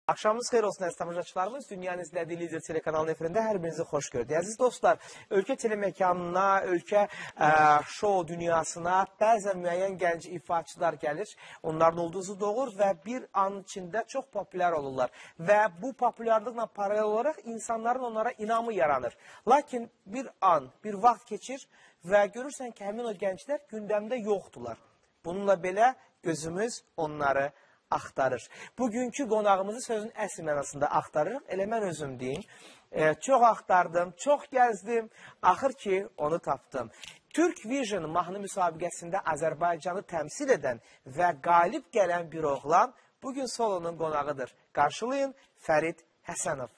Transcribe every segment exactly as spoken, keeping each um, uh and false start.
Akşamınız xeyir olsun əziz tamaşaçılarımız. Dünyanın izlədiyi Lider telekanalının efirində hər birinizi xoş gördük. Əziz dostlar, ölkə telemekanına, ölkə ə, şou dünyasına bəzən müəyyən gənc ifaçılar gəlir. Onların olduğu doğur və bir an içində çox populyar olurlar. Və bu populyarlıqla paralel olaraq insanların onlara inamı yaranır. Lakin bir an, bir vaxt keçir və görürsən ki, həmin o gənclər gündəmdə yoxdular. Bununla belə gözümüz onları axtarır. Bugünkü qonağımızı sözün əsl mənasında axtarırıq. Elə mən özüm deyim. E, çox axtardım, çox gəzdim. Axır ki, onu tapdım. Türk Vision mahnı müsabiqəsində Azərbaycanı təmsil edən və qalib gələn bir oğlan bugün solonun qonağıdır. Qarşılayın Fərid Həsənov.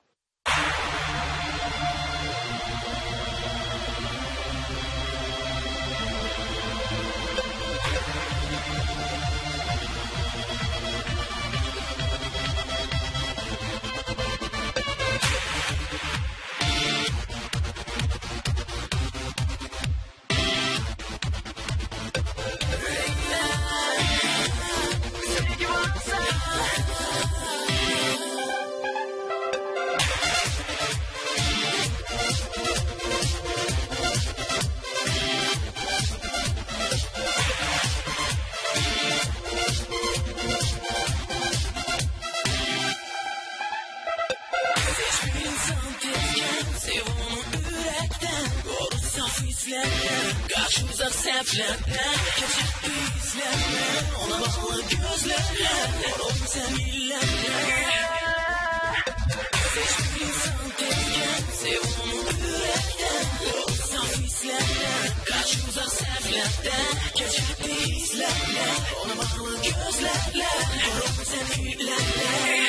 Kaç uzak seflerden geçip izlerle ona bağlı gözlerle yoruldu sen illerle seç bir insan tezken sev onu yürekten yoruldu saf hislerle kaç uzak seflerden geçip izlerle ona bağlı gözlerle yoruldu sen illerle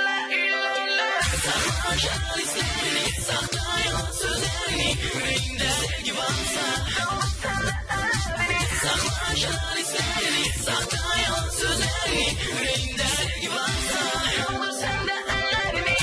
sakla şahlislerini sakla yalan sözlerini yüreğinde sevgi varsa sakla şahlislerini sakla yalan sözlerini yüreğinde sevgi varsa olur sende ellerini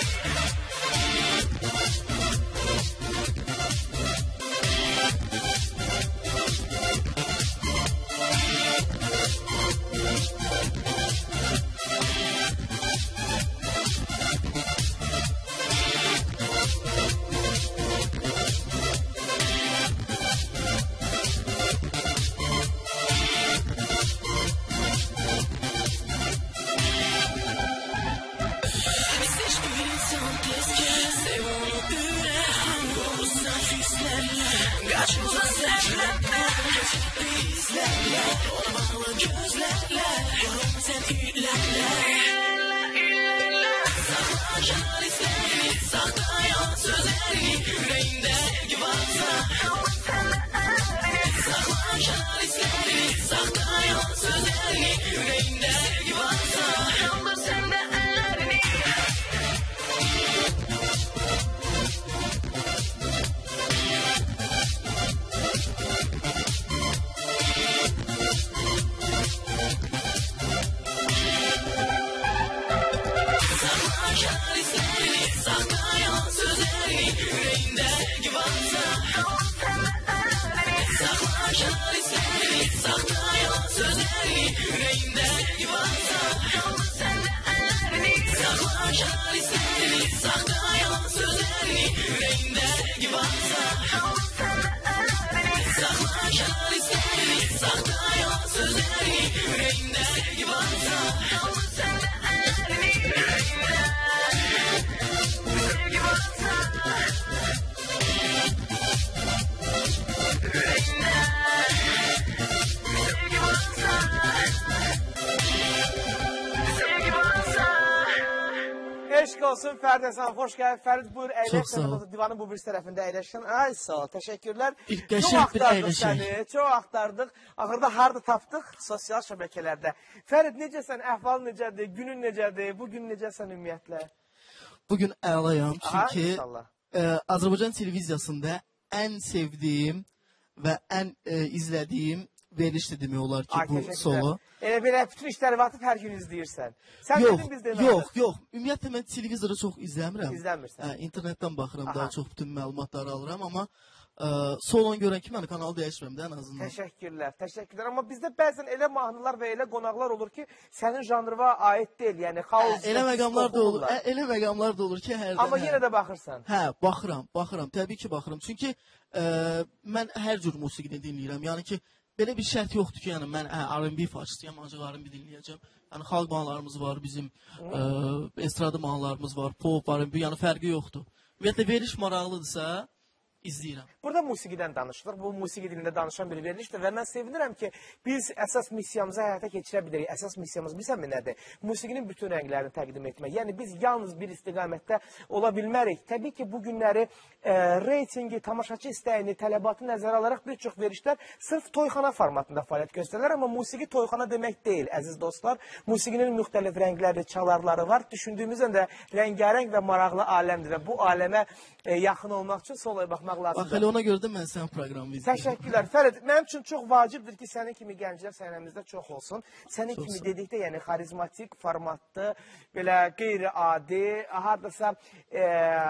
kaç uzak seflerden geçip izlerle ona bağlı gözlerle yoruldu sen illerle sakla şahlislerini sakla yalan sözlerini yüreğinde sevgi varsa sakla şahlislerini sakla yalan sözlerini yüreğinde sevgi varsa olur sende ellerini sakla yalan sözlerini yüreğinde sevgi varsa sakla şahlislerini sakla yalan sözlerini yüreğinde sevgi varsa sakla şahlislerini sakla yalan sözlerini yüreğinde sevgi varsa sakla şahlislerini sakla yalan sözlerini yüreğinde sevgi varsa Eşq olsun Fərid Həsənov, xoş gəldin. Fərid buyur, əyləş. Çox sağ ol. Divanın bu bir tərəfində əyləşsən. Ay sağ ol, təşəkkürlər. İlk qəşəng bir əyləşək. Səni, çox axtardıq. Axırda harda tapdıq? Sosial şəbəkələrdə. Fərid, necəsən? Əhval necədir? Günün necədir? Bugün necəsən ümumiyyətlə? Bugün əlayam. Çünki e, Azərbaycan televiziyasında ən sevdiyim və ən e, izlədiyim verilişdir demək olar ki, Ay, bu təşəkkürlər. solo. Elə belə bütün işləri atıb hər gün izləyirsən. Sən Yox, dedin biz demək. yox, yox. Ümumiyyətlə mən televizoru çox izləmirəm. İzləmirsən. Hə, internetdən baxıram, Aha. daha çox bütün məlumatları alıram, amma ə, solon görən kimi mən kanalı dəyişmirəm də ən azından. Təşəkkürlər, təşəkkürlər. Amma bizdə bəzən elə mahnılar və elə qonaqlar olur ki, sənin janrına aid deyil. Yəni xaos. Hə, elə məqamlar da olur. Ə, elə məqamlar da olur ki, hərdən. Amma hə. yenə də baxırsan. Hə, baxıram, baxıram. Təbii ki, baxıram. Çünki ə, mən hər cür musiqini dinləyirəm. Yəni ki, belə bir şərt yoxdur ki, yəni mən hə, R and B façısıyam, ancaq R and B dinləyəcəm. Yəni xalq mahnılarımız var, bizim ə, estrada mahnılarımız var, pop, R and B, yəni fərqi yoxdur. Ümumiyyətlə veriş maraqlıdırsa, izləyirəm. Burada musiqidən danışılır. Bu musiqi dilində danışan bir verilişdir və mən sevinirəm ki, biz əsas missiyamızı həyata keçirə bilirik. Əsas missiyamız bilirsən mi nədir? Musiqinin bütün rənglərini təqdim etmək. Yəni biz yalnız bir istiqamətdə ola bilmərik. Təbii ki, bu günləri e, reytingi, tamaşaçı istəyini, tələbatı nəzərə alaraq bir çox verilişlər sırf toyxana formatında fəaliyyət göstərirlər, amma musiqi toyxana demək deyil, əziz dostlar. Musiqinin müxtəlif rəngləri, çalarları var. Düşündüyümüzdən də rəngarəng və maraqlı aləmdir və bu aləmə e, yaxın olmaq üçün solaya baxmaq Bax, elə ona görə də mən sən proqramı izləyirəm. Təşəkkürlər. Fərid, mənim üçün çox vacibdir ki, sənin kimi gənclər səhnəmizdə çox olsun. Sənin Çox kimi sağ ol. dedikdə, yəni xarizmatik, formatlı, belə qeyri-adi, hardasa e,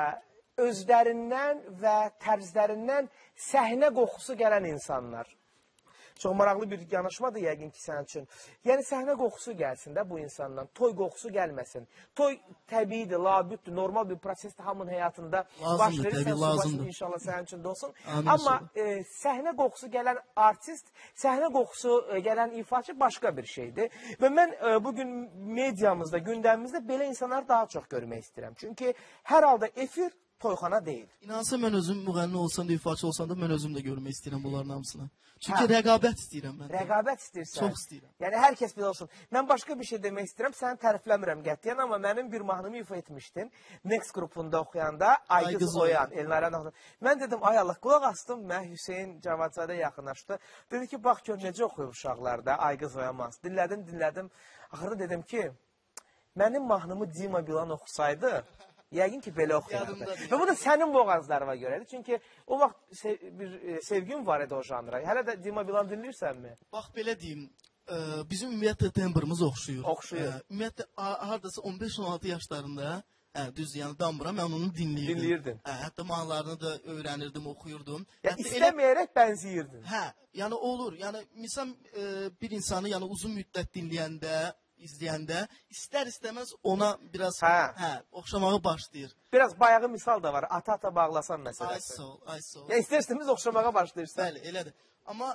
özlərindən və tərzlərindən səhnə qoxusu gələn insanlar. Çox maraqlı bir yanaşmadır yəqin ki, sənin üçün. Yəni, səhnə qoxusu gəlsin də bu insandan, toy qoxusu gəlməsin. Toy təbiidir, labüddür, normal bir prosesdir, hamının həyatında Lazımdır, baş verir. təbii, Sən lazımdır. subasın inşallah sənin üçün də olsun. Amin Amma inşallah. e, səhnə qoxusu gələn artist, səhnə qoxusu e, gələn ifaçı başqa bir şeydir. Və mən e, bugün mediamızda, gündəmimizdə belə insanları daha çox görmək istəyirəm. Çünki hər halda efir toyxana deyil. İnansa mən özüm müğənni olsam da, ifaçı olsam da mən özüm də görmək istəyirəm bunların hamısını. Çünki Hə. rəqabət istəyirəm mən. Rəqabət istəyirsən. Çox istəyirəm. Yəni hər kəs belə olsun. Mən başqa bir şey demək istəyirəm, səni tərifləmirəm qətiyyən, amma mənim bir mahnımı ifa etmişdin. Next qrupunda oxuyanda Aygız Aygız Oyan, Oyan. Elnarə oxudu. Mən dedim, ay Allah, qulaq astım, mən Hüseyn Cavadzadə yaxınlaşdı. Dedi ki, bax gör necə oxuyur uşaqlar da Aygız Oyan mahnısı. Dinlədim, dinlədim. Axırda dedim ki, mənim mahnımı Dima Bilan oxusaydı, yəqin ki, belə oxuyardı. Yadımdadır. Və bu da sənin boğazlarına görədir. Çünki o vaxt sev bir e, sevgin var idi o janra. Hələ də Dima Bilan dinləyirsənmi? Bax belə deyim, ə, bizim ümumiyyətlə tembrimiz oxşuyur. Oxşuyur. Ə, ümumiyyətlə a- hardasa on beş on altı yaşlarında, hə, düz yəni dambura mən onu dinləyirdim. Dinləyirdin. Hə, hətta mahnılarını da öyrənirdim, oxuyurdum. Ya Hətta elə- istəməyərək bənziyirdin. Hə, yəni olur. Yəni misal ə, bir insanı yəni uzun müddət dinləyəndə, izləyəndə istər-istəməz ona biraz Hə. hə, oxşamağa başlayır. Biraz bayağı misal da var. Ata-ata bağlasan Ay məsələsi. sol, ay sol. Ya istərsiniz oxşamağa başlayırsan. Bəli, elədir. Amma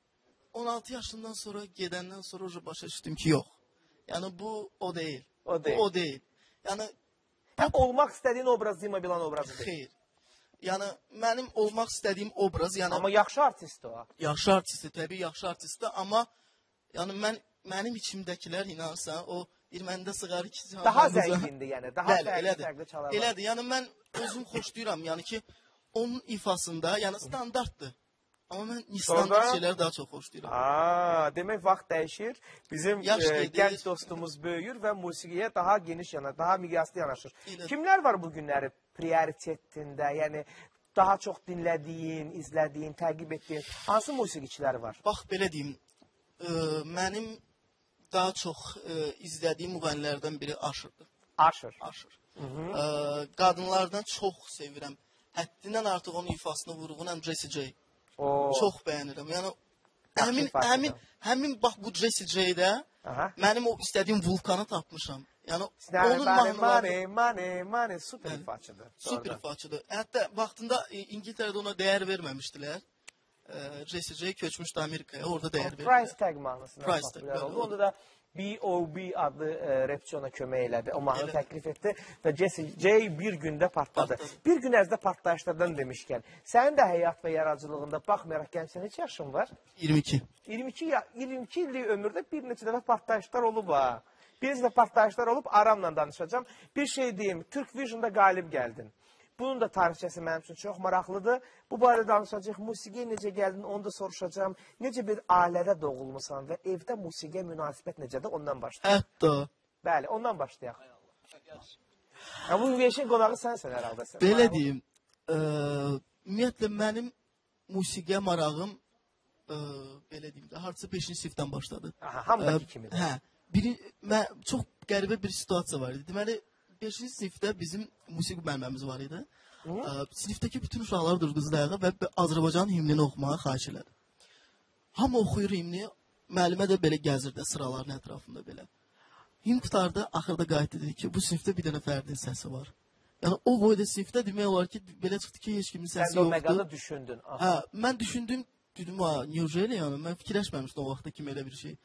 on altı yaşından sonra gedəndən sonra uca başa düşdüm ki, yox. Yəni bu o deyil. O deyil. Bu o deyil. Yəni Hə, olmaq istədiyin obraz Dima Bilan obrazı deyil. xeyr. Yəni mənim olmaq istədiyim obraz, yəni Amma yaxşı artist o. yaxşı artistdir, təbii yaxşı artistdir, amma yəni mən mənim içimdəkilər inansan, o bir məndə sığar iki can. Daha məndə- zəngindir yəni. Daha Bəli, fərqli elədir. fərqli çalarlar. Elədir. Yəni mən özüm xoşlayıram, yəni ki, onun ifasında, yəni standartdır. Amma mən standart Sonra- şeyləri daha çox xoşlayıram. Aa, demək vaxt dəyişir. Bizim Yaş e, gedir. gənc dostumuz böyüyür və musiqiyə daha geniş yana, daha miqyaslı yanaşır. Elə. Kimlər var bu günləri prioritetində? Yəni daha çox dinlədiyin, izlədiyin, təqib etdiyin hansı musiqiçilər var? Bax belə deyim, ə, mənim daha çox ə, izlədiyim müğənnilərdən biri Aşırdır. Aşır. Aşır. Ə, qadınlardan çox sevirəm. Həddindən artıq onun ifasını vurğunam Jessie J. O. Çox bəyənirəm. Yəni Yaxşı həmin ifadə həmin edirəm. həmin bax bu Jessie J-də Aha. mənim o istədiyim vulkanı tapmışam. Yəni Mane, onun mane, mahnıları mane, mane, mane, super ifaçıdır. super Doğrudan. ifaçıdır. Hətta vaxtında e, İngiltərədə ona dəyər verməmişdilər. E, Jessie J köçmüşdü Amerikaya, orada dəyər Price verdilər. Tag mahnısından Price popülər Tag, oldu. bəli, Onda da B O B adlı e, rapçi ona kömək elədi. O mahnı Elədi. təklif etdi və Jessie J bir gündə partladı. Partladı. Bir gün ərzdə partlayışlardan demişkən, sənin də həyat və yaradıcılığında baxmayaraq gəncsən, neçə yaşın var? iyirmi iki. iyirmi iki, ya, iyirmi iki illik ömürdə bir neçə dəfə partlayışlar olub ha. Bir neçə dəfə partlayışlar olub, aramla danışacağım. Bir şey deyim, Türk Vision'da qalib gəldin. Bunun da tarixçəsi mənim üçün çox maraqlıdır. Bu barədə danışacağıq. Musiqiyə necə gəldin, onu da soruşacağım. Necə bir ailədə doğulmusan və evdə musiqiyə münasibət necədir, ondan başlayaq. Hətta Bəli, ondan başlayaq. Ya, bu veşin qonağı sənsən hər halda. belə deyim, ə, ümumiyyətlə mənim musiqiyə marağım ə, belə deyim də, hardasa beşinci sinifdən başladı. Aha, hamıdakı Ə, kimi. Hə. Biri mən çox qəribə bir situasiya var idi. Deməli, beşinci sinifdə bizim musiqi müəllimimiz var idi. Ə, sinifdəki bütün uşaqlar durdu ayağa və Azərbaycan himnini oxumağa xahiş elədi. Hamı oxuyur himni, müəllimə də belə gəzirdi sıraların ətrafında belə. Himn qutardı, axırda qayıtdı dedi ki, bu sinifdə bir dənə Fərdin səsi var. Yəni o boyda sinifdə demək olar ki, belə çıxdı ki, heç kimin Sən səsi də o yoxdur. məqamda düşündün. Aha. Hə, mən düşündüm, dedim, ha, Newjeli, yəni mən fikirləşməmişdim o vaxtda kimi elə bir şey.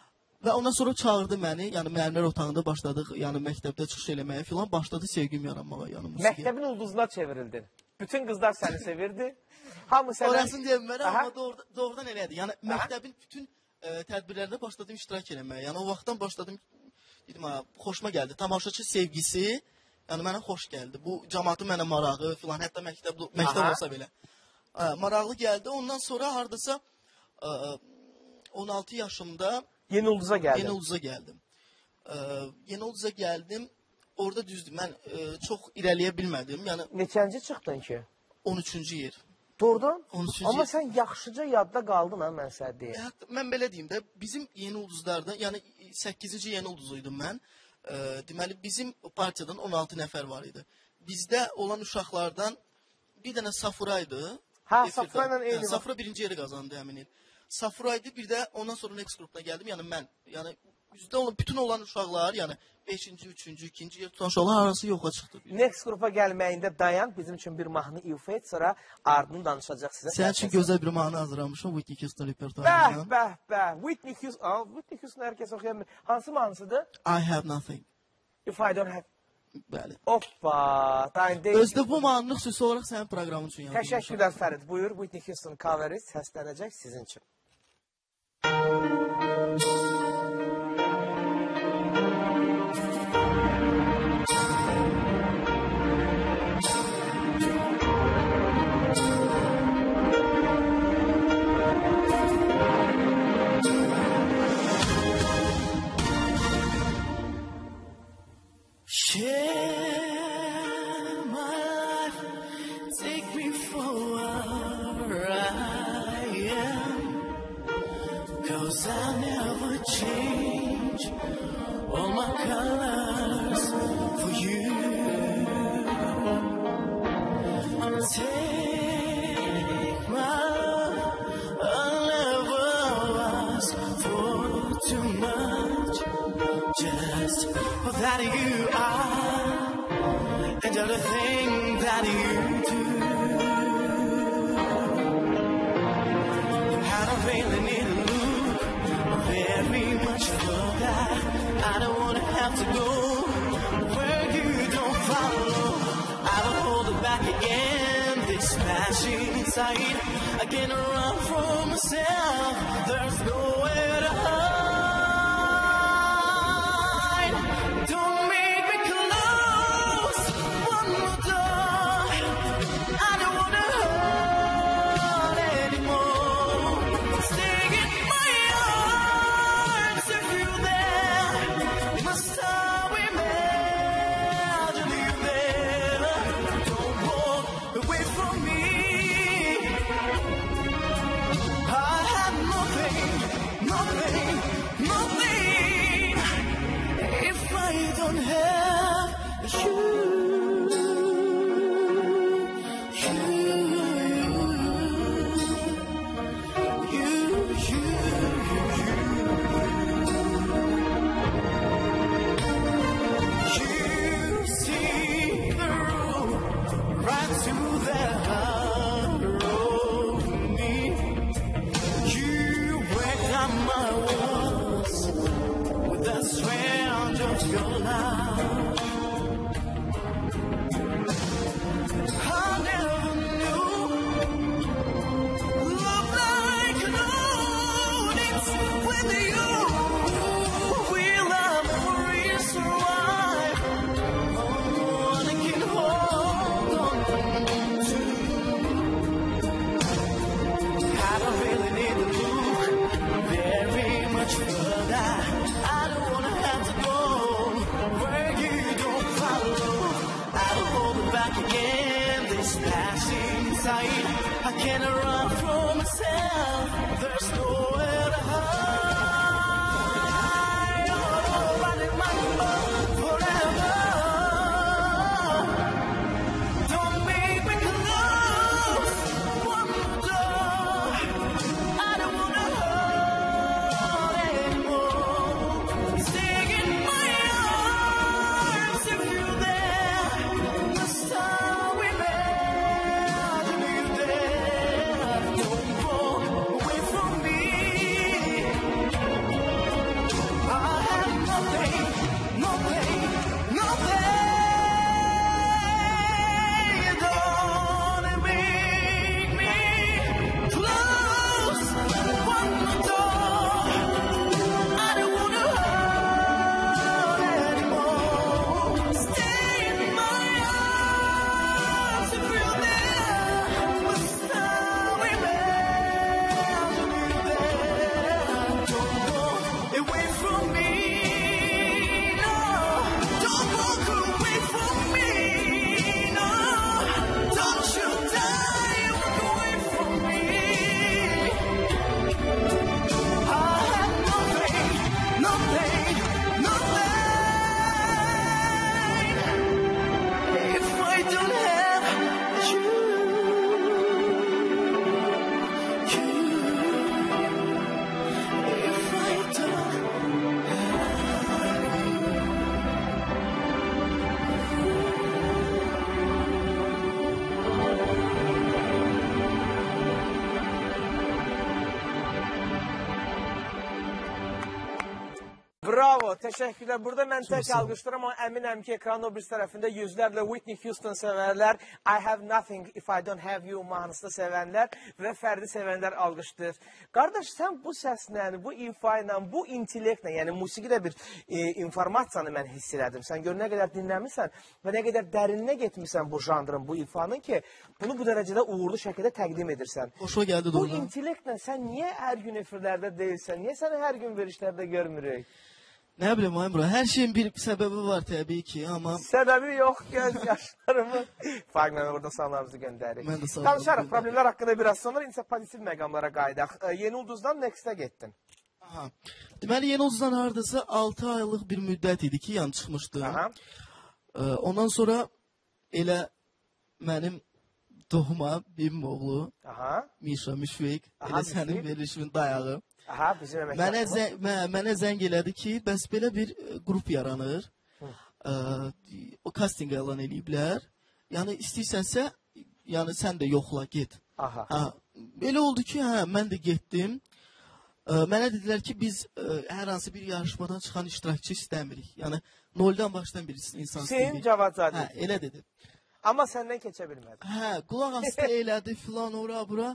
Və ondan sonra çağırdı məni, yəni müəllimlər otağında başladıq, yəni məktəbdə çıxış eləməyə filan, başladı sevgim yaranmağa, yəni musiqiyə. Məktəbin ulduzuna çevrildin. Bütün qızlar səni sevirdi. Hamı sənə... Orasını deyəm mənə, Aha. amma doğrudan, doğrudan elədi. Yəni məktəbin bütün ə, tədbirlərində başladım iştirak eləməyə. Yəni o vaxtdan başladım, dedim, ha, xoşuma gəldi. Tamaşaçı sevgisi, yəni mənə xoş gəldi. Bu cəmaatın mənə marağı filan, hətta məktəb, məktəb Aha. olsa belə. Ə, maraqlı gəldi. Ondan sonra hardasa ə, on altı yaşımda Yeni ulduza gəldin. Yeni Ulduza gəldim. Ə, Yeni Ulduza gəldim. Orada düzdür, mən ə, çox irəliyə bilmədim. Yəni Neçənci çıxdın ki? on üçüncü yer. Doğrudan? on üçüncü Amma yer. sən yaxşıca yadda qaldın ha, mən sənə deyim. E, hətta mən belə deyim də, bizim Yeni Ulduzlarda, yəni səkkizinci Yeni Ulduzuydum mən. E, deməli, bizim partiyadan on altı nəfər var idi. Bizdə olan uşaqlardan bir dənə Safuraydı. Ha, Efirdə. Safurayla eyni Hə, vaxt. Safura birinci yeri qazandı həmin il. Safuraydı, bir də ondan sonra Next qrupuna gəldim. Yəni mən, yəni bizdə olan bütün olan uşaqlar, yəni beşinci, üçüncü, ikinci yer tutan uşaqlar arası yoxa çıxdı. Next qrupa gəlməyində dayan, bizim üçün bir mahnı ifa et, sonra ardını danışacaq sizə. Sənin üçün gözəl bir mahnı hazırlamışam Whitney Houston Bəh, repertuarından. bəh, bəh. Whitney Houston, Aa, Whitney Houston hər kəs oxuyan bir. Hansı mahnısıdır? I have nothing. If I don't have... Bəli. Hoppa, dayan deyil. Özdə bu mahnı xüsusi olaraq sənin proqramın üçün yazılmışam. Təşəkkürlər Fərid. Buyur, Whitney Houston coveri səslənəcək sizin üçün. Share my life, take me for where I am, 'cause I'll never change all my colors for you. Take my love, I'll never ask for too much, just for that you are and everything that you do. I don't really need to look very much further. I don't wanna have to go where you don't follow. I will hold it back again, this passion inside. I can't run from myself, there's nowhere to hide. Don't make me close one more door. I don't wanna hurt anymore. Stay in my arms if you're there. Must I imagine you there? Don't walk away from me. I have nothing, nothing, nothing if I don't have you. You, you, you, you see the road right to the heart of me. You break down my walls with the strength of your love. I never knew love like this with you. Will our memories survive? Oh, I can hold on to. I don't really need to look very much further. I don't wanna have to go where you don't follow. I don't hold it back again, this passion inside. I can't run from myself. There's nowhere to hide. Nobody might know forever. Don't make me close one door. I don't wanna hurt anymore. Stay in my arms if you're there. This time we met, you there. Don't go away from me. I have nothing, nothing, nothing. Don't make me close one more door. I don't wanna hurt anymore. Stay in my arms if you're there. This time we met, you there. Don't go away from me. No, don't walk away from me. No, don't you dare walk away from me. I have nothing, nothing, nothing. If I don't have you, you. If I don't Bravo, təşəkkürlər. Burada mən tək alqışlayıram, amma əminəm ki, ekranın o bir tərəfində yüzlərlə Whitney Houston sevənlər, I have nothing if I don't have you mahnısını sevənlər və fərdi sevənlər alqışlayır. Qardaş, sən bu səslə, bu ifa ilə, bu intellektlə, yəni musiqidə bir e, informasiyanı mən hiss elədim. Sən gör nə qədər dinləmirsən və nə qədər dərinlə getmirsən bu janrın, bu ifanın ki, bunu bu dərəcədə uğurlu şəkildə təqdim edirsən. Hoşuma gəldi Bu doğrudan. intellektlə sən niyə hər gün efirlərdə deyilsən? Niyə səni hər gün verişlərdə görmürük? Nə bilim Emre, hər şeyin bir səbəbi var təbii ki, amma Səbəbi yox, göz yaşlarımı. Fagmanı burada salamlarımızı göndərik. Mən də salam Danışarıq, göndərim. problemlər haqqında biraz sonra insə pozitiv məqamlara qaydaq. E, Yeni Ulduzdan Next-ə getdin. aha. Deməli Yeni Ulduzdan hardasa altı aylıq bir müddət idi ki, yan çıxmışdı. Aha. Ee, ondan sonra elə mənim doğma bibim oğlu Aha. Mişa Müşfik, Aha, elə sənin Müşfik. verilişimin dayağı. Aha, bizim Mənə, əməkdaşımız. zəng, mə, mənə zəng elədi ki, bəs belə bir e, qrup yaranır. Ə, o casting elan eləyiblər. Yəni istəyirsənsə, yəni sən də yoxla, get. Aha. Ha, belə oldu ki, hə, mən də getdim. Ə, mənə dedilər ki, biz ə, hər hansı bir yarışmadan çıxan iştirakçı istəmirik. Yəni noldan başlayan bir insan Hüseyin istəyirik. Cavadzadə. Hə, elə dedi. Amma səndən keçə bilmədi. Hə, qulaq asdı elədi filan ora bura.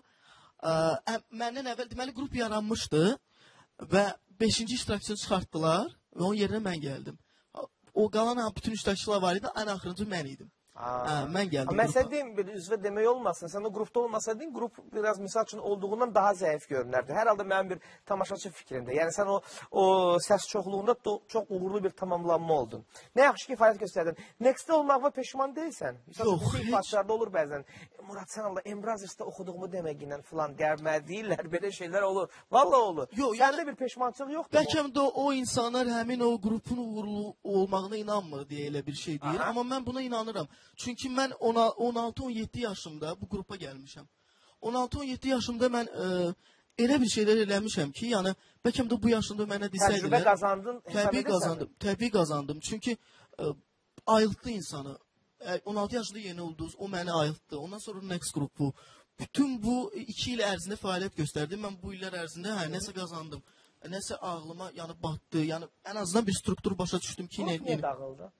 Ə, məndən əvvəl deməli qrup yaranmışdı və beşinci iştirakçını çıxartdılar və onun yerinə mən gəldim. O qalan bütün iştirakçılar var idi, ən axırıncı mən idim. Hə, mən gəldim. Mən qrupa. sən deyim, bir üzvə demək olmasın. Sən o qrupda olmasaydın, qrup biraz misal üçün olduğundan daha zəif görünərdi. Hər halda mənim bir tamaşaçı fikrimdə. Yəni sən o, o səs çoxluğunda do- çox uğurlu bir tamamlanma oldun. Nə yaxşı ki, fəaliyyət göstərdin. Next-də olmaqla peşman deyilsən. Misal üçün, Yox, bu heç. ifaçlarda olur bəzən. E, Murad, sən Allah, Embrazers'da oxuduğumu deməgindən filan gəlmə deyirlər. Belə şeylər olur. Valla olur. Yox, Səndə bir peşmançılıq yoxdur mu? Bəlkə də o insanlar həmin o qrupun uğurlu olmağına inanmır deyə elə bir şey deyir. Aha. Amma mən buna inanıram. Çünki mən on altı on yeddi yaşımda bu qrupa gəlmişəm. on altı on yeddi yaşımda mən ə, elə bir şeylər eləmişəm ki, yəni bəlkə də bu yaşımda mənə desəydilər. Təcrübə qazandın. hesab Təbii edirsən. qazandım. Təbii qazandım. Çünki ə, ayıltdı insanı. Ə, on altı yaşında Yeni Ulduz, o məni ayıltdı. Ondan sonra Next qrupu. Bütün bu iki il ərzində fəaliyyət göstərdim. Mən bu illər ərzində hə, nəsə qazandım. Nəsə ağlıma yəni batdı. Yəni ən azından bir struktur başa düşdüm ki, Qrup niyə dağıldı?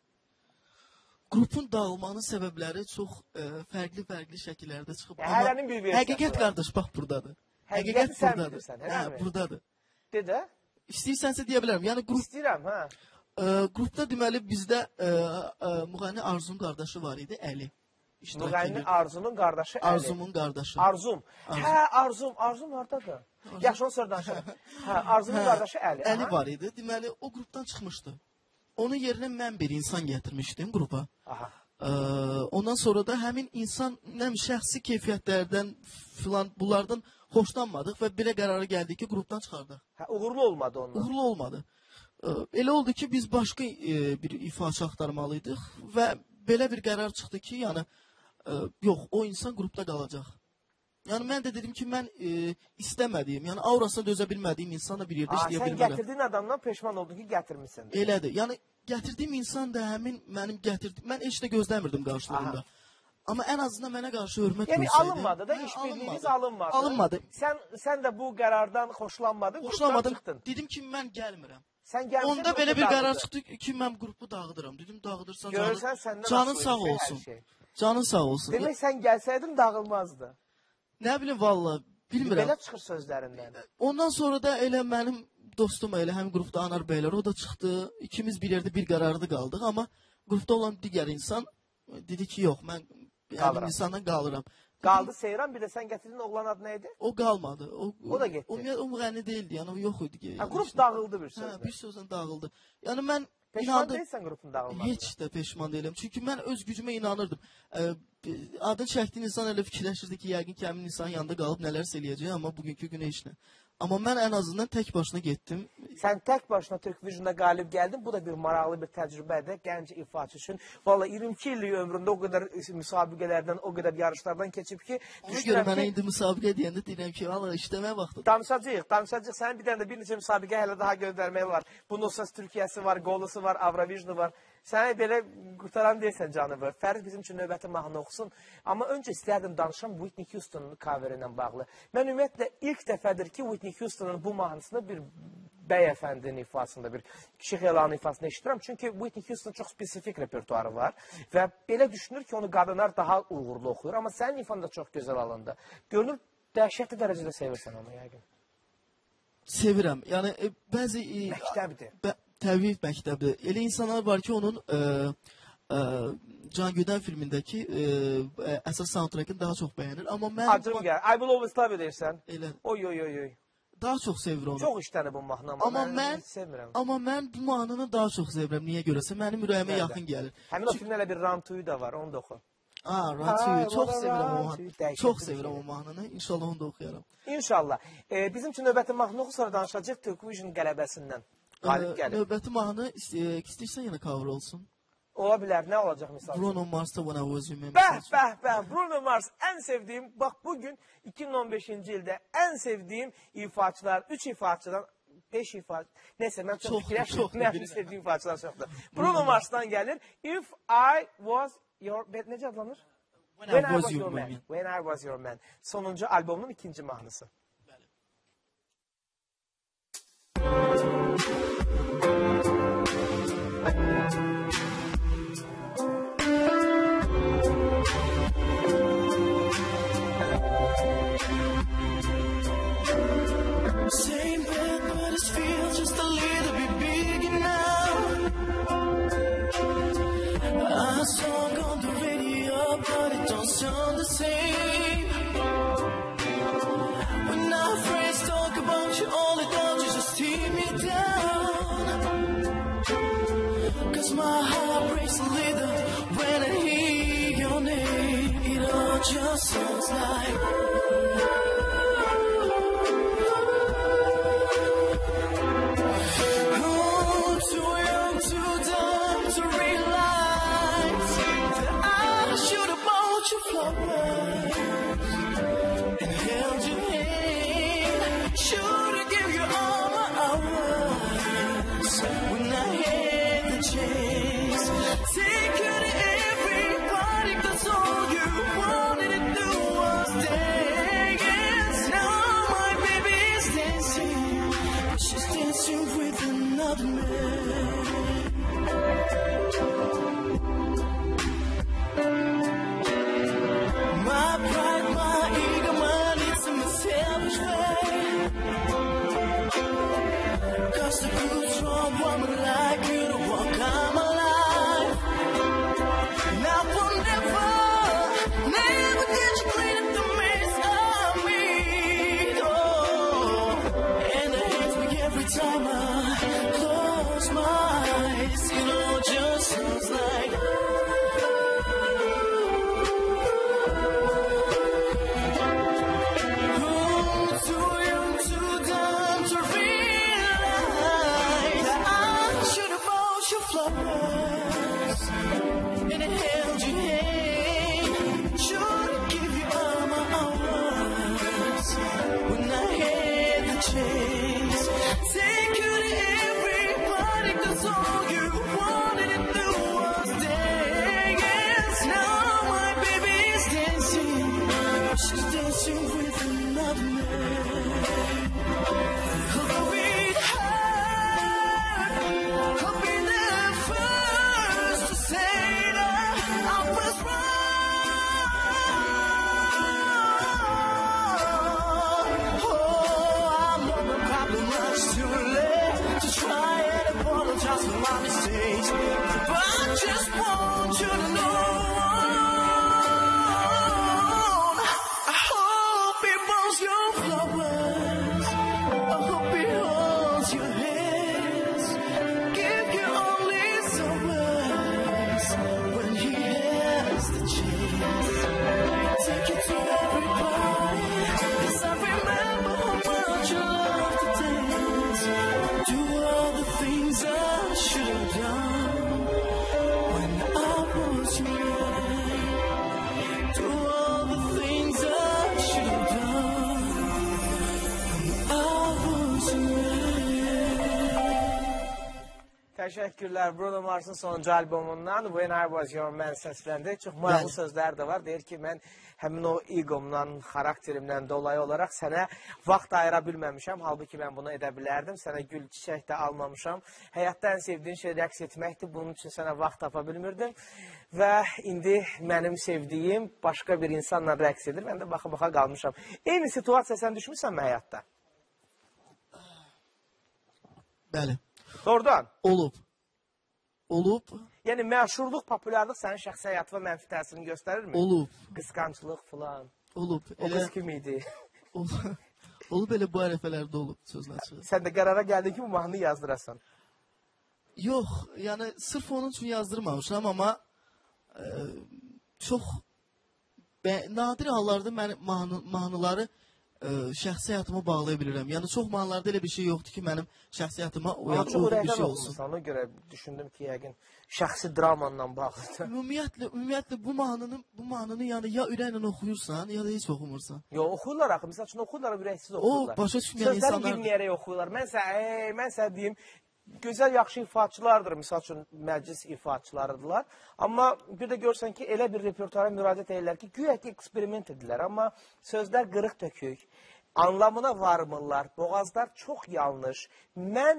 Qrupun dağılmanın səbəbləri çox ə, fərqli-fərqli şəkillərdə çıxıb. Ya, hərənin bir versiyası həqiqət var. qardaş bax burdadır. Həqiqəti sən burdadır. bilirsən, Hə, eləmi? burdadır. Dedə, İstəyirsənsə deyə bilərəm. Yəni qrup istəyirəm, hə. ə, qrupda deməli bizdə ə, ə, Müğənni Arzum qardaşı var idi, Əli. İştirak Müğənni edirdi. Arzu'nun qardaşı Əli. Arzumun qardaşı. Arzum. Hə, Arzum. Arzum hardadır? Yaxşı, onu sonra danışalım. Hə, Arzu'nun qardaşı Əli. Əli aha. var idi. Deməli o qrupdan çıxmışdı. Onun yerinə mən bir insan gətirmişdim qrupa. Aha. Ə, ondan sonra da həmin insan nə şəxsi keyfiyyətlərdən filan bunlardan xoşlanmadıq və belə qərara gəldik ki, qrupdan çıxardıq. Hə, uğurlu olmadı onlar. Uğurlu olmadı. Ə, Elə oldu ki, biz başqa e, bir ifaçı axtarmalıydıq və belə bir qərar çıxdı ki, yəni ə, yox, o insan qrupda qalacaq. Yəni mən də dedim ki, mən e, istəmədiyim, yəni aurasına dözə bilmədiyim insanla bir yerdə Aa, işləyə sən bilmərəm. gətirdiyin adamdan peşman oldun ki, gətirmisən. Elədir. Yəni gətirdiyim insan da həmin mənim gətirdiyim, mən heç də gözləmirdim qarşılığında. Amma ən azından mənə qarşı hörmət Yəni göstərdi. alınmadı da, Hə, işbirliyiniz alınmadı. alınmadı. Alınmadı. Sən sən də bu qərardan xoşlanmadın, Xoşlanmadım. qrupdan çıxdın. Dedim ki, mən gəlmirəm. Sən gəlmişsən, Onda qrupu belə bir dağıdın. qərar çıxdı ki, mən qrupu dağıdıram. Dedim, dağıdırsan Görürsən, canın, səndən canın asılı sağ şey, hər olsun. şey. Canın sağ olsun. Demək sən gəlsəydin dağılmazdı. Nə bilim valla, bilmirəm. Belə çıxır sözlərindən. Ondan sonra da elə mənim dostum elə həm qrupda Anar bəylər o da çıxdı. İkimiz bir yerdə bir qərarda qaldıq, amma qrupda olan digər insan dedi ki, yox, mən Qalıram. həmin insandan qalıram. Qaldı Seyran, bir də sən gətirdiyin oğlan adı nə idi? O qalmadı. O, O da getdi. O, o müğənni değildi, yəni o yox idi ki. Ha, qrup dağıldı bir Hə, sözlə. bir sözlə dağıldı. Yəni mən Peşman inandım. deyilsən qrupun dağılmasına. Heç də peşman deyiləm. Çünki mən öz gücümə inanırdım. Ə, adın çəkdiyin insan elə fikirləşirdi ki, yəqin ki, həmin insanın yanında qalıb nələrsə eləyəcək, amma bugünkü günə heç nə. Amma mən ən azından tək başına getdim. Sən tək başına Türk Vision'da qalib gəldin. Bu da bir maraqlı bir təcrübədir gənc ifaçı üçün. Valla iyirmi iki illik ömründə o qədər müsabiqələrdən, o qədər yarışlardan keçib ki, Ona görə mənə indi müsabiqə deyəndə deyirəm ki, valla işləməyə vaxtıdır. danışacağıq, danışacağıq. Sənin bir dənə də bir neçə müsabiqə hələ daha göndərmək var. Bunun Nosas Türkiyəsi var, Qolusu var, Avrovisionu var. Səni belə qurtaran deyilsən canıbı. Fərid bizim üçün növbəti mahnı oxusun. Amma öncə istərdim danışam Whitney Houston'un cover ilə bağlı. Mən ümumiyyətlə ilk dəfədir ki, Whitney Houston'un bu mahnısını bir bəyəfəndinin ifasında, bir kişi xelanın ifasında eşidirəm. Çünki Whitney Houston'un çox spesifik repertuarı var və belə düşünür ki, onu qadınlar daha uğurlu oxuyur. Amma sənin ifan da çox gözəl alındı. Görünür, dəhşətli dərəcədə sevirsən onu yəqin. Sevirəm. Yəni e, bəzi e, Məktəbdir. bə, təbii məktəbdir. Elə insanlar var ki, onun e, e, Can Güdən filmindəki e, e, əsas soundtrack'ını daha çox bəyənir. Amma mən Acım gəl. I will always love you deyirsən. elə Oy oy oy oy. daha çox sevirəm onu. Çox işlənib bu mahnı amma, Amma mən, mən heç sevmirəm. amma mən bu mahnını daha çox sevirəm. Niyə görəsə mənim ürəyimə Nədə? yaxın gəlir. Həmin o filmdə elə bir Rantuyu da var, onu da oxu. Aa, Rantuyu Ay, çox bana sevirəm o Rantuyu, mahnını. dəhşətli Çox bir sevirəm şey. o mahnını. İnşallah onu da oxuyaram. İnşallah. E, bizim üçün növbəti mahnı oxu, sonra danışacaq Türk Vision qələbəsindən. Qalib Ee, gəlib. Növbəti mahnı ist- istəyirsən yenə cover olsun. Ola bilər, nə olacaq misal? Bruno Mars'ta When I Was You. Bəh, bəh, bəh, Bruno Mars ən sevdiyim, bax bugün iki min on beşinci ildə ən sevdiyim ifaçılar, üç ifaçıdan, beş ifaçı, neyse mən çox Çox, fikirləşdim, çox, nə bilirəm. sevdiyim ifaçılar çoxdur. Bruno Mars'dan gəlir, If I Was Your, necə adlanır? When I Was Your Man. When I Was Your Man. Sonuncu albomunun ikinci mahnısı. Same bed, but it feels just a little bit bigger now. A song on the radio, but it don't sound the same. When our friends talk about you, all it does is just tear me down. Cause my heart breaks a little when I hear your name. It all just sounds like oh, too young, too dumb to realize that I should have bought you flowers and held your hand. Should have given you all my hours when I had the chance. Take it to everybody, 'cause all you wanted to do was dance. təşəkkürlər. Bruno Mars'ın sonuncu albomundan When I Was Your Man səsləndi. Çox maraqlı sözlər də var. Deyir ki, mən həmin o egomdan, xarakterimdən dolayı olaraq sənə vaxt ayıra bilməmişəm. Halbuki mən bunu edə bilərdim. Sənə gül çiçək də almamışam. Həyatda ən sevdiyin şey rəqs etməkdir. Bunun üçün sənə vaxt tapa bilmirdim. Və indi mənim sevdiyim başqa bir insanla rəqs edir. Mən də baxa-baxa qalmışam. Eyni situasiya sən düşmüsənmi həyatda? Bəli. Doğrudan. Olub. Olub. Yəni məşhurluq, populyarlıq sənin şəxsi həyatıma mənfi təsirini göstərirmi? Olub. Qısqanclıq filan. Olub. O qız kim idi? Olub. Olub elə bu ərəfələrdə olub sözlər çıxır. Sən də qərara gəldin ki, bu mahnını yazdırasan. Yox, yəni sırf onun üçün yazdırmamışam, amma e, çox bə, nadir hallarda mən mahnı, mahnıları e, şəxsi həyatıma bağlaya bilirəm. Yəni çox mahnılarda elə bir şey yoxdur ki, mənim şəxsi həyatıma uyğun bir şey olsun. Ona görə düşündüm ki, yəqin şəxsi dramanla bağlıdır. Ümumiyyətlə, ümumiyyətlə bu mahnını, bu mahnını yəni ya ürəklə oxuyursan, ya da heç oxumursan. Yox, oxuyurlar axı. Məsəl üçün oxuyurlar, ürəksiz O oxuyurlar. başa düşməyən Sözləri insanlar. bilməyərək oxuyurlar. Mən sənə, ey, mən sənə deyim, gözəl, yaxşı ifaçılardır, misal üçün məclis ifaçılarıdırlar. Amma bir də görsən ki, elə bir repertuara müraciət edirlər ki, güya ki, eksperiment edirlər. Amma sözlər qırıq tökük, anlamına varmırlar, boğazlar çox yanlış. Mən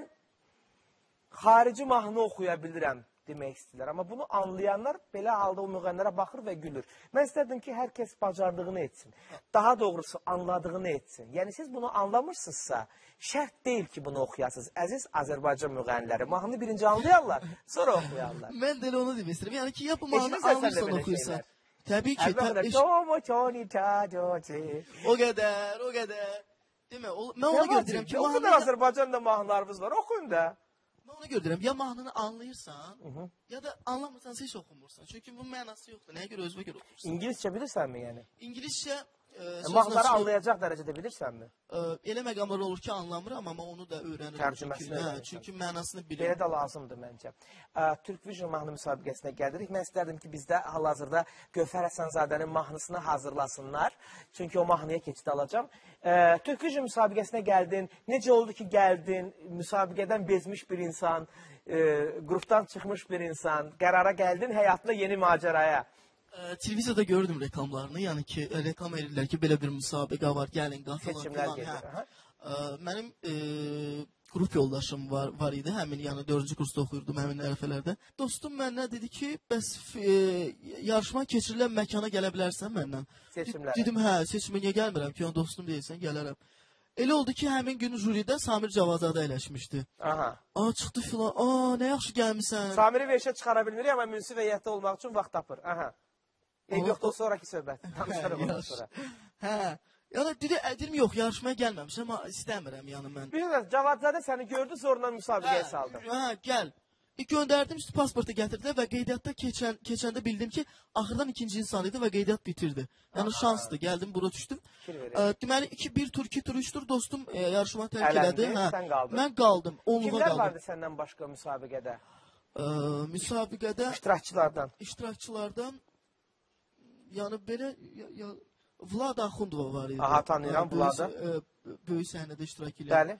xarici mahnı oxuya bilirəm demək istəyirlər. Amma bunu anlayanlar belə halda o müğənnilərə baxır və gülür. Mən istərdim ki, hər kəs bacardığını etsin. Daha doğrusu anladığını etsin. Yəni siz bunu anlamırsınızsa, şərt deyil ki, bunu oxuyasınız. Əziz Azərbaycan müğənniləri, mahnını birinci anlayarlar, sonra oxuyarlar. Mən də elə onu demək istəyirəm. Yəni ki, ya bu mahnını Eşidirsən sən də anlayırsan, belə oxuyursan. şeylər? Təbii ki, Əlbəttə, təbii. Tomo, Tony, Tadoci. O qədər, o qədər. Demə, o, mən ona görə deyirəm ki, o qədər mahnını, Azərbaycanda mahnılarımız var, oxuyun da. mən ona görə deyirəm, ya mahnını anlayırsan, ya da anlamırsansa heç oxumursan. Çünki bunun mənası yoxdur. Nəyə görə özünə görə oxuyursan? İngiliscə bilirsənmi yəni? İngiliscə e, sözün Mahnıları açığı, anlayacaq dərəcədə bilirsənmi? e, elə məqamlar olur ki, anlamıram, amma onu da öyrənirəm. Tərcüməsini Çünki, hə, öyrənirsən. çünki mənasını Belə bilirəm. də lazımdır məncə. Ə, Türk Vision mahnı müsabiqəsinə gəlirik. Mən istərdim ki, bizdə hal-hazırda Gövhər Həsənzadənin mahnısını hazırlasınlar. Çünki o mahnıya keçid alacağım. Ə, Türk Vision müsabiqəsinə gəldin. Necə oldu ki, gəldin? Müsabiqədən bezmiş bir insan, ə, qrupdan çıxmış bir insan. Qərara gəldin həyatında yeni macəraya. E, televiziyada gördüm reklamlarını. Yəni ki, e, reklam edirlər ki, belə bir müsabiqə var, gəlin, qatılın Seçimlər filan. gedir. Hə. Aha. E, mənim e, qrup yoldaşım var, var idi, həmin yəni dördüncü kursda oxuyurdum həmin ərəfələrdə. Dostum məndən dedi ki, bəs e, yarışma keçirilən məkana gələ bilərsən məndən? Seçimlərə. Dedim, hə, seçimə niyə gəlmirəm ki, yəni dostum deyilsən, gələrəm. Elə oldu ki, həmin gün jüridə Samir Cavazadə əyləşmişdi. Aha. Aa, çıxdı filan, aa, nə yaxşı gəlmisən. Samiri veşə çıxara bilmirik, amma münsif heyətdə olmaq üçün vaxt tapır. Aha. Eyb O- yoxdur, sonraki söhbət. Danışarım ondan Yaxşı. sonra. Hə. Yəni dedi, dedim yox, yarışmaya gəlməmişəm, amma istəmirəm yəni mən. Bir də Cavadzadə səni gördü, sonra müsabiqəyə saldı. Hə, gəl. E, göndərdim, üstü pasportu gətirdilər və qeydiyyatda keçən keçəndə bildim ki, axırdan ikinci insan idi və qeydiyyat bitirdi. Yəni şansdı. Gəldim, bura düşdüm. Fikir verin. E, deməli iki bir tur, iki tur, üç tur dostum e, yarışmanı tərk Ələndi, elədi. Hə. sən qaldın. Mən qaldım. onluğa Kimlər qaldım. vardı səndən başqa müsabiqədə? E, müsabiqədə İştirakçılardan. iştirakçılardan yəni belə ya, ya, Vlad Axundova var idi. Aha, tanıyıram E, böyük- Vladı. e, Böyük səhnədə iştirak edirdi. Bəli.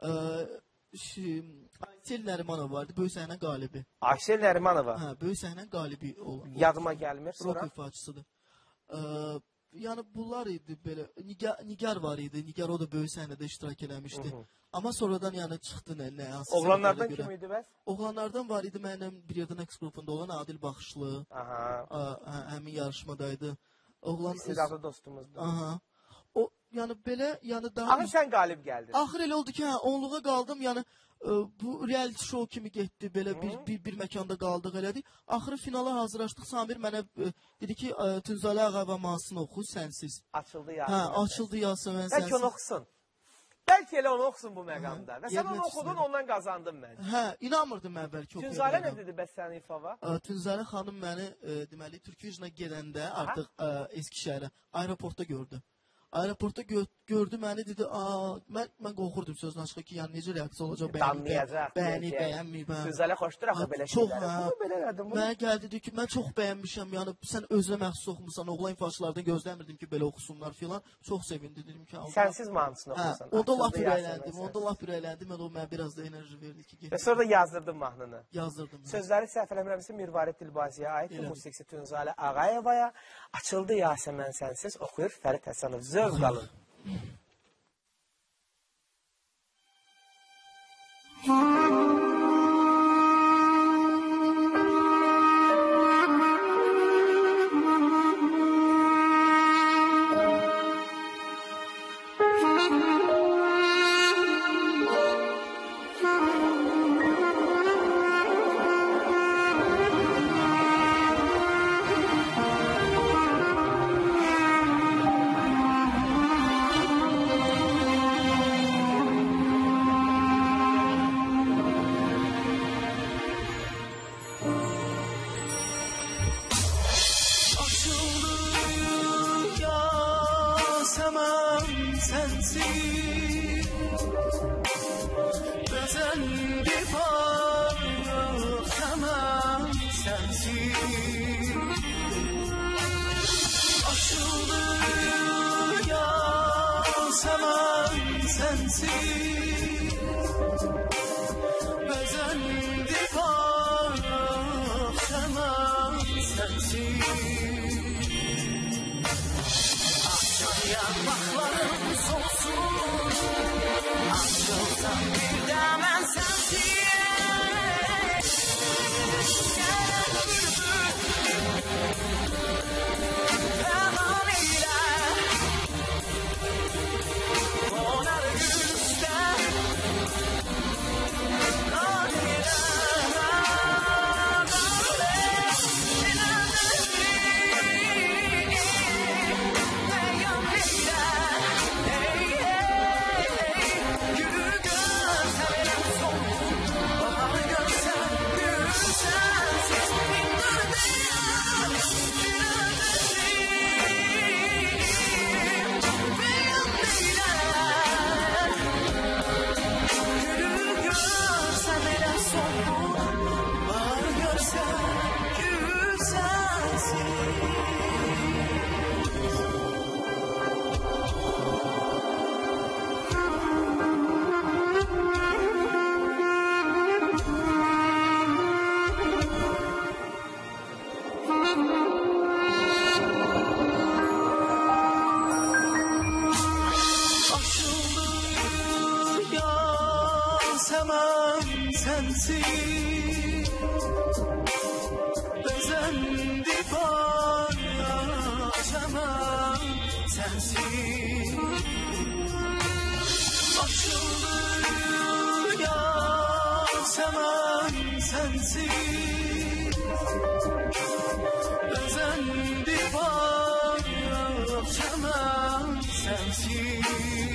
Aysel Nərimanov vardı, böyük səhnə qalibi. Ayşə Nərimanova. Hə, böyük səhnə qalibi olan. Yadıma gəlmir. Rock Sonra ifaçısıdır. Ə, yəni bunlar idi belə. Nigar, Nigar var idi. Nigar o da böyük səhnədə iştirak eləmişdi. Amma sonradan yəni çıxdı nə, nə hansı oğlanlardan səbəblərə görə. kim idi bəs? Oğlanlardan var idi mənim bir yerdən X qrupunda olan Adil Baxışlı. Aha. Ə, hə, həmin yarışmadaydı. Oğlan İstedadlı dostumuzdur. Aha. O yəni belə yəni daha Axı sən qalib gəldin. Axır elə oldu ki, hə, onluğa qaldım. Yəni ə, bu reality show kimi getdi. Belə bir, bir bir məkanda qaldıq elədik. Axırı finala hazırlaşdıq. Samir mənə ə, dedi ki, ə, Tünzalə Ağava mahnısını oxu sənsiz. Açıldı ya. Hə, açıldı Yasəmən Bəlkə onu sənsiz. oxusun. Bəlkə elə onu oxusun bu məqamda. Və sən Yerinə onu oxudun, düşdü. ondan qazandın məncə. Hə, inanmırdım əvvəlki oxuya. Tünzalə nə dedi bəs sənin ifava? Ə, Tünzalə xanım məni ə, deməli Türkiyüzünə gedəndə artıq ə, Eskişəhərə aeroportda gördü. Aeroportda gö gördü məni, dedi, "Aa, mən mən qorxurdum sözün açığı ki, yəni necə reaksiya olacaq, Danlayacaq, bəyəni, deyəcək. bəyənməyib." hə. Gözələ xoşdur axı belə Çox, şeylər. hə. Bu belə elədim. Bu Mənə gəldi dedi ki, mən çox bəyənmişəm, yəni sən özünə məxsus oxumusan, oğlan ifaçılardan gözləmirdim ki, belə oxusunlar filan. Çox sevindim, dedim ki, Allah. sənsiz mahnısını Hə, oxusan. onda lap Açıldı ürəkləndim, Yasemin onda lap ürəkləndim, o mənə biraz da enerji verdi ki, Və get. sonra da yazdırdın mahnını. Yazdırdım. hə. Sözləri səhv eləmirəmsə Mirvarid Dilbaziyə aiddir. Elə. Musiqisi Tünzalə Ağayevaya. Açıldı Yasemin sənsiz oxuyur Fərid Həsənov. Zövq alın. sensin Bezendi parmak tamam sensin Aşıldı yasaman sensin Bezendi parmak tamam sensin Yanmaklarım solsun Açılsam bir de ben sensin Gelen bülbül Ferman ile Konar gülistan Kar ile sensin Bezendi parçaman sensin Açıldı yasaman sensin Bezendi parçaman sensin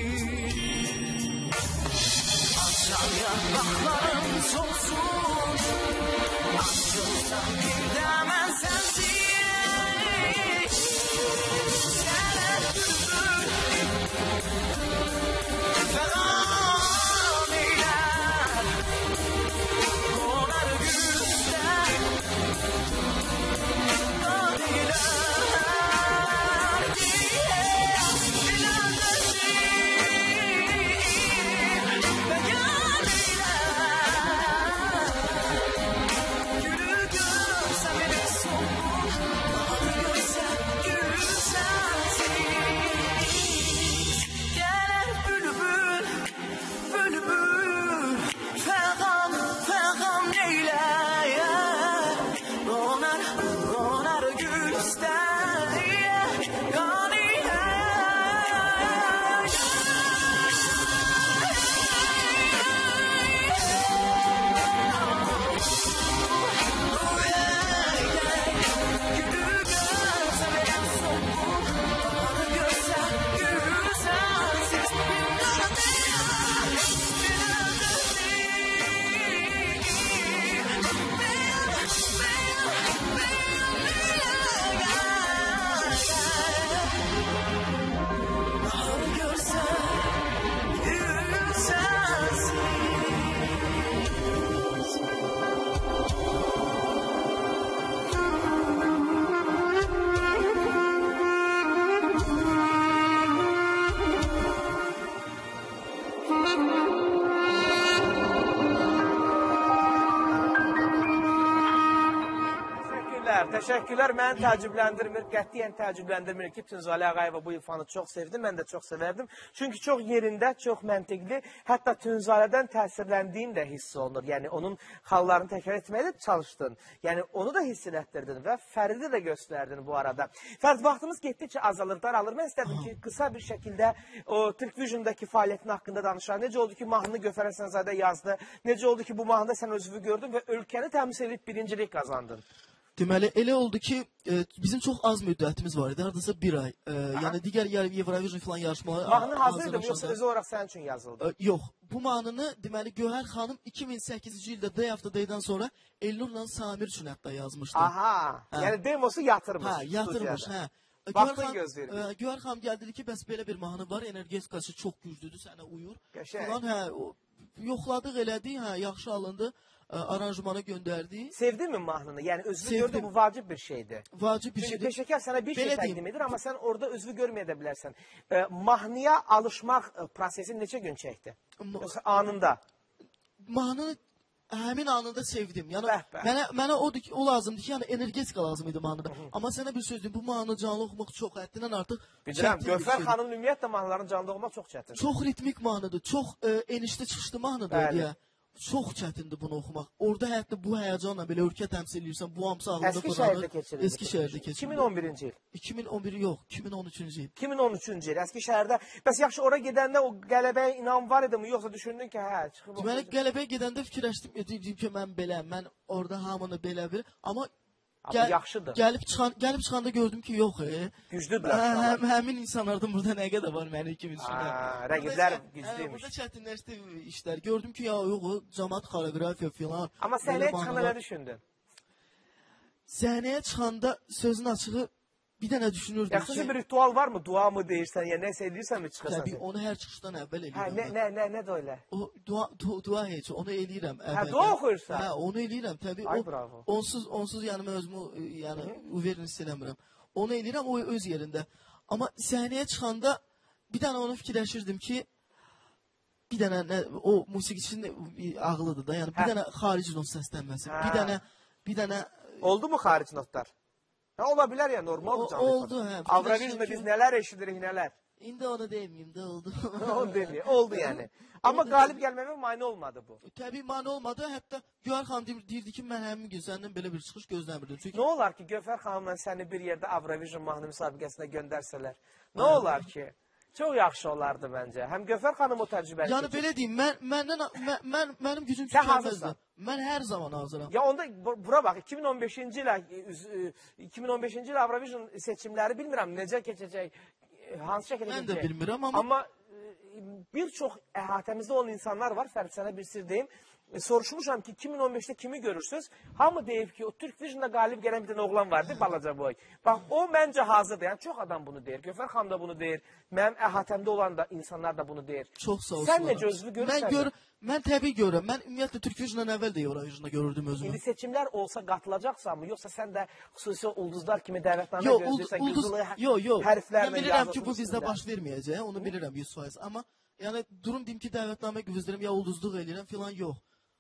Açan yanmaklarım solsun Açılsam bir de ben sensin Gelen bülbül Ferman ile Konar gülistan Kar ile Bilenmesin Təşəkkürlər, təşəkkürlər. Məni təəccübləndirmir, qətiyyən təəccübləndirmir ki, Tünzalə Ağayeva bu ifanı çox sevdi, mən də çox sevərdim. Çünki çox yerində, çox məntiqli, hətta Tünzalədən təsirləndiyin də hiss olunur. Yəni, onun xallarını təkrar etməyə də çalışdın. Yəni, onu da hiss elətdirdin və Fəridi də göstərdin bu arada. Fərid, vaxtımız getdikcə azalır, daralır. Mən istədim ki, qısa bir şəkildə o Türk Vision'dakı fəaliyyətin haqqında danışar. Necə oldu ki, mahnını Göfər Həsənzadə yazdı? Necə oldu ki, bu mahnıda sən özünü gördün və ölkəni təmsil edib birincilik qazandın? Deməli, elə oldu ki, e, bizim çox az müddətimiz var idi, hardasa bir ay. E, yəni, digər Eurovision falan yarışmaları... Mahnı hazır idi, yoxsa özü olarak sənin üçün yazıldı? E, yox, bu mahnını, deməli, Gövhər xanım iki min səkkizinci ildə Day After Day'dan sonra Elnurla Samir üçün hətta yazmışdı. Aha, hə. Yəni demosu yatırmış. Hə, yatırmış, hə. Vaxtın gözləyirmiş. Gövhər xanım gəldi dedi ki, bəs belə bir mahnı var, energetikası çox güclüdür, sənə uyur. Qəşəng. Falan, hə, o, yoxladıq elədik, hə, yaxşı alındı. Aranjmana göndərdi. Sevdin mi mahnını? Yəni özünü gördün, bu vacib bir şeydir. Vacib bir şeydir. Çünki peşəkar sənə bir şey təqdim edir, amma sən orada özünü görməyə də bilərsən. E, mahnıya alışmaq prosesi neçə gün çəkdi? Yoxsa anında? Mahnını həmin anında sevdim. Yəni bəh, bəh. mənə mənə o o lazımdı ki, yəni energetika lazım idi mahnıda. Amma sənə bir söz deyim, bu mahnı canlı oxumaq çox həddindən artıq. Bilirəm, Göfər xanımın ümumiyyətlə mahnılarını canlı oxumaq çox çətindir. Çox ritmik mahnıdır, çox e, enişli çıxışlı mahnıdır deyə. Çox çətindir bunu oxumaq. Orada hətta bu həyəcanla belə ölkə təmsil edirsən, bu hamısı ağlında Əski şəhərdə keçirildi. Əski şəhərdə keçirildi. iki min on birinci il. iki min on bir yox, iki min on üçüncü il. iki min on üçüncü il Əski şəhərdə. Bəs yaxşı ora gedəndə o qələbəyə inan var idi mi, yoxsa düşündün ki, hə, çıxıb. Deməli qələbəyə gedəndə fikirləşdim, dedim ki, mən belə, mən orada hamını belə bir, amma Gəl, yaxşıdır. Gəlib çıxan, gəlib çıxanda gördüm ki, yox, e. Güclüdür. Hə, həm, həmin insanlardan burada nə qədər var mənim kimi düşünürəm. Rəqiblər güclüymüş. Burada çətinləşdi işlər. Gördüm ki, ya yox, o cəmaət xoreografiya filan. Amma səhnəyə çıxanda nə düşündün? Səhnəyə çıxanda sözün açığı bir dənə düşünürdüm ki... Yaxşı bir ritual var mı? Dua mı deyirsən, ya nəsə edirsən mi çıxırsan? Təbii, onu hər çıxışdan əvvəl eləyirəm. Hə, nə, nə, nə, nə də öyle? O, dua, dua, dua heç, onu eləyirəm əvvəl. Hə, dua oxuyursan? Hə, onu eləyirəm, təbii. Ay, o, bravo. Onsuz, onsuz yəni mən özümü, yəni, uverin hiss eləmirəm. Onu eləyirəm, o öz yerində. Amma səhnəyə çıxanda bir dənə onu fikirləşirdim ki, bir dənə, nə, o musiqiçinin ağlıdır da, yəni bir hə. dənə xarici not səslənməsi, hə. bir dənə, bir dənə... Oldu mu xarici notlar? Ha, ola bilər ya, normal canlı. Oldu, hə. Avrovizionda biz nələr eşidirik, nələr? İndi onu deməyim də oldu. Onu deməyim, oldu yəni. Amma qalib gəlməmə mane olmadı bu. Təbii mane olmadı. Hətta Gövhər xanım deyirdi ki, mən həmin gün səndən belə bir çıxış gözləmirdim. Çünki... Nə olar ki, Göfər xanımla səni bir yerdə Avrovision mahnı müsabiqəsinə göndərsələr? Nə hə. olar ki? Çox yaxşı olardı məncə. Həm Göfər xanım o təcrübəli. Yəni belə deyim, mən məndən mən, mən mənim gücüm tükənməzdi. Mən hər zaman hazıram. Ya onda bura bax, iki min on beşinci ilə iki min on beşinci il Avrovision seçimləri bilmirəm necə keçəcək, hansı şəkildə keçəcək. Mən də bilmirəm amma amma bir çox əhatəmizdə olan insanlar var. Fərid, sənə bir sir deyim. E, soruşmuşam ki, iki min on beşdə kimi görürsünüz? Hamı deyib ki, o Türk Vision'da qalib gələn bir dənə oğlan vardı, balaca boy. Bax, o məncə hazırdır. Yəni, çox adam bunu deyir. Göfər xanım da bunu deyir. Mənim əhatəmdə olan da insanlar da bunu deyir. Çox sağ olsun. Sən necə özünü görürsən? Mən, gör, mən təbii görürəm. Mən ümumiyyətlə Türk Vision'dan əvvəl də Eurovision'da görürdüm özümü. İndi seçimlər olsa qatılacaqsanmı? Yoxsa sən də xüsusi ulduzlar kimi dəvətnamə gözləyirsən? Yox, ulduz, yox, yox. Hərflərlə mən bilirəm ki, bu bizdə baş verməyəcək. Onu bilirəm yüz faiz. Amma yəni durum deyim ki, dəvətnamə gözləyirəm, ya ulduzluq eləyirəm filan, yox.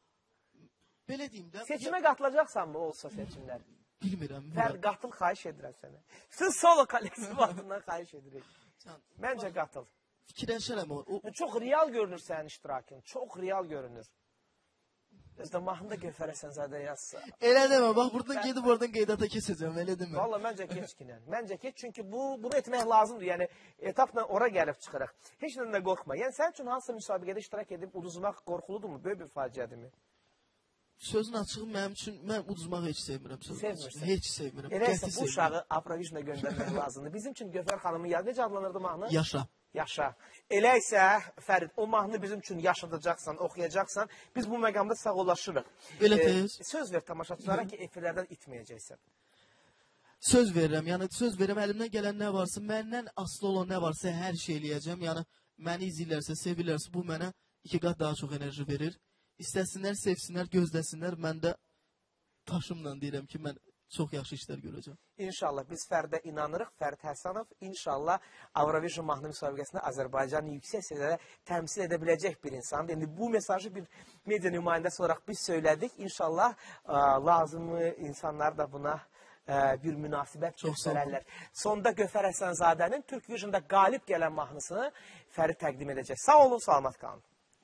Belə deyim də. Seçimə qatılacaqsanmı olsa seçimlər? Bilmirəm. Fərd, qatıl, xahiş edirəm sənə. Bütün solo kollektiv adından xahiş edirik. Məncə qatıl. Fikirləşərəm o. o. Çox real görünür sənin iştirakın. Çox real görünür. Özdə mahnında Göfər Həsənzadə yazsa. Elə demə, bax buradan gedib oradan qeydata keçəcəm, elə demə. Valla məncə keç kinən. Məncə keç, çünki bu, bunu etmək lazımdır. Yəni etapla ora gəlib çıxırıq. Heç nədən də qorxma. Yəni sənin üçün hansısa müsabiqədə iştirak edib uduzmaq qorxuludurmu? Böyük bir faciədirmi? Sözün açığı mənim üçün, mən uduzmağı heç sevmirəm. Sevmirsən? Heç sevmirəm. Eləsə bu uşağı Avrovision'a göndərmək lazımdır. Bizim üçün Göfər xanımın yazı necə adlanırdı mahnı? Yaşa. Yaşa. Elə isə Fərid, o mahnı bizim üçün yaşadacaqsan, oxuyacaqsan, biz bu məqamda sağollaşırıq. Elə tez. Ee, söz ver tamaşaçılara ki, efirlərdən itməyəcəksən. Söz verirəm, yəni söz verirəm, əlimdən gələn nə varsa, məndən asılı olan nə varsa hər şey eləyəcəm. Yəni məni izləyirlərsə, sevirlərsə, bu mənə iki qat daha çox enerji verir. İstəsinlər, sevsinlər, gözləsinlər. Mən də taşımla deyirəm ki, mən çox yaxşı işlər görəcəm. İnşallah biz Fərdə inanırıq. Fərid Həsənov inşallah Avrovision mahnı müsabiqəsində Azərbaycanı yüksək səviyyədə təmsil edə biləcək bir insandır. İndi bu mesajı bir media nümayəndəsi olaraq biz söylədik. İnşallah ə, lazımlı insanlar da buna e, bir münasibət Çox sağ olun. göstərərlər. Sonda Göfər Həsənzadənin Türk Vision'da qalib gələn mahnısını Fərid təqdim edəcək. Sağ olun, salamat qalın.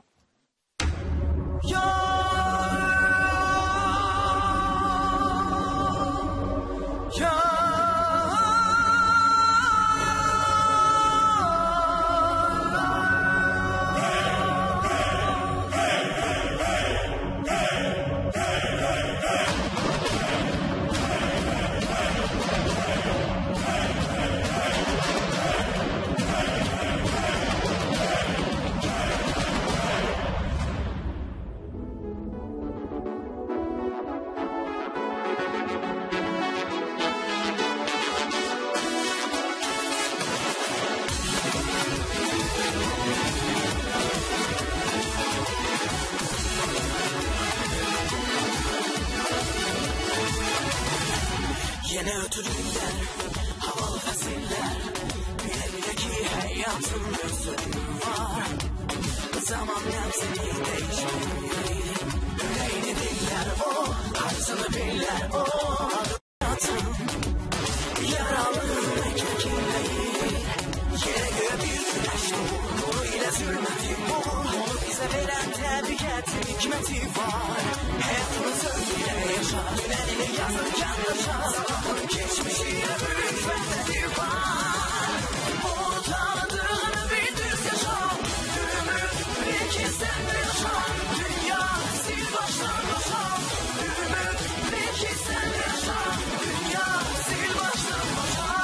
Yine ötürürler, havalı fesiller. Bile bile ki hayatım bir sözüm var. Zaman seni değişmeli. Yüreğini diller o, arzını biller o. Hayatım, yaralı erkekliği. Yere göğe bir güneş doğur, nuruyla zulmeti vur. Onu bize veren tebiyetin hikmeti var. Hayatını sözüyle yaşa, dünenini yazırken yaşa. Geçmişine büyük fethedi var. Onu tanıdığını bir düz yaşa. Ümit belki sen de yaşa. Dünya sil baştan başa. Ümit belki sen de yaşa. Dünya sil baştan başa.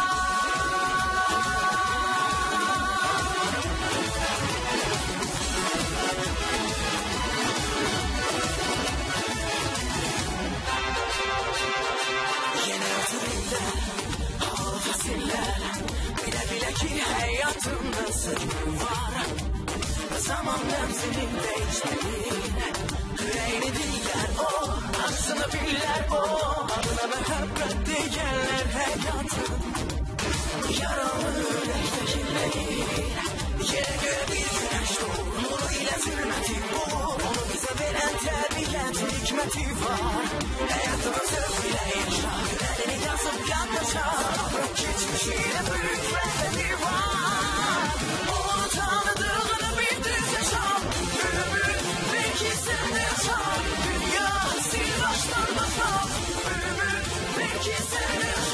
Yine ötürürler, havalı fasiller. Bile bile ki hayatımda sırrım var. Zaman seni değişmeli. Yüreğini diller o, arzını biller o. Adına mehabbet diyenler hayatım. Yaralı yürektekileri. Yere göğe bir güneş doğur, nuruyla zulmeti vur. Onu bize veren terbiyetin hikmeti var. Hayatımı sözüyle yaşa, yüreğini yazıp yandaşa. Geçmişine büyük fethedi var. Onu tanıdığını bir düz yaşa. Ümit belki sen de yaşa. Dünya sil baştan başa. Ümit belki sen de yaşa.